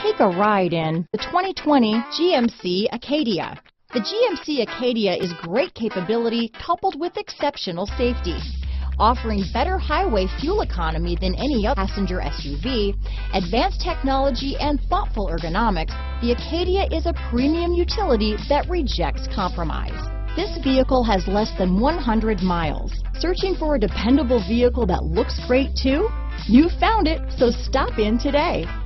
Take a ride in the 2020 GMC Acadia. The GMC Acadia is great capability coupled with exceptional safety. Offering better highway fuel economy than any other passenger SUV, advanced technology and thoughtful ergonomics, the Acadia is a premium utility that rejects compromise. This vehicle has less than 100 miles. Searching for a dependable vehicle that looks great too? You found it, so stop in today.